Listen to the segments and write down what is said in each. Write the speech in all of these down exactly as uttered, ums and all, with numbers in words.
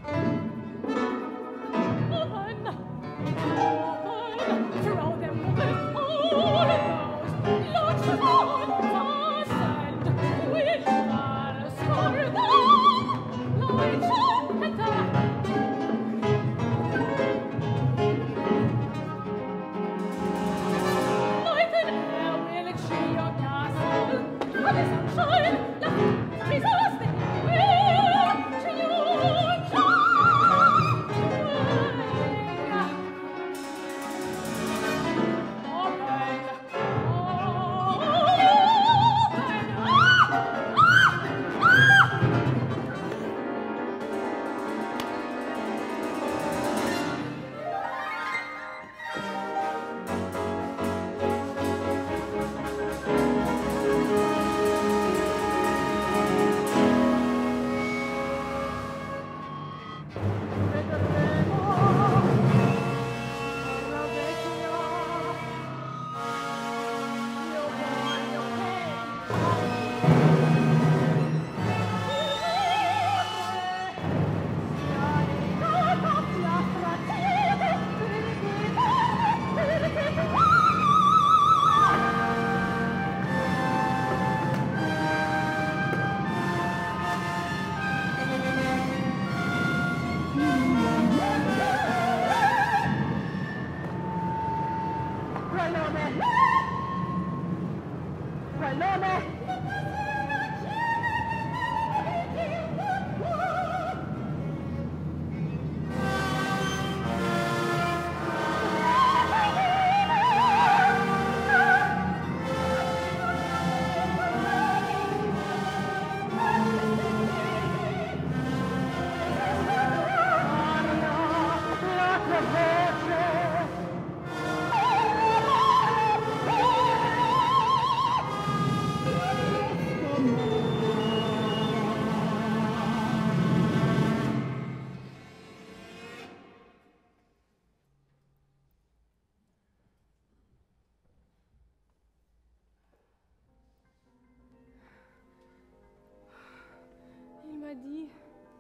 m'a dit,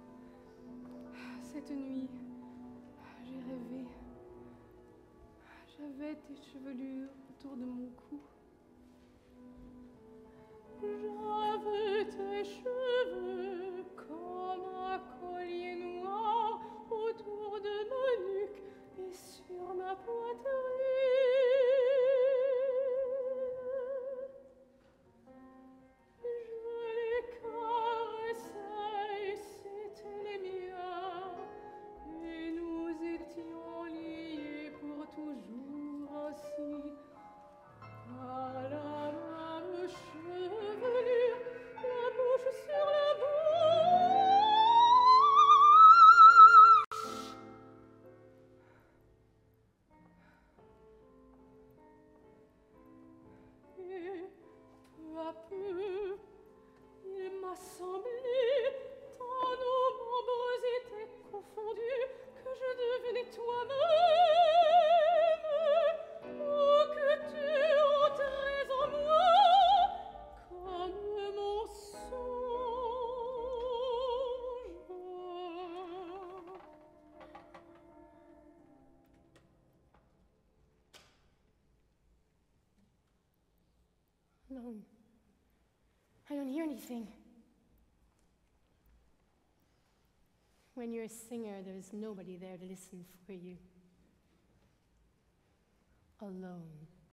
cette nuit, j'ai rêvé. J'avais tes chevelures autour de mon cou. J'avais tes cheveux comme un collier noir autour de ma nuque et sur ma poitrine. Je les caressais, c'étaient les miens, et nous étions liés pour toujours ainsi. Par la même chevelure, la bouche sur la bouche. Et peu à peu, il m'a semblé, tant nos membres étaient confondus, que je devenais toi-même, ou que tu entrais en moi comme mon songe. No, I don't hear anything. When you're a singer, there's nobody there to listen for you. Alone.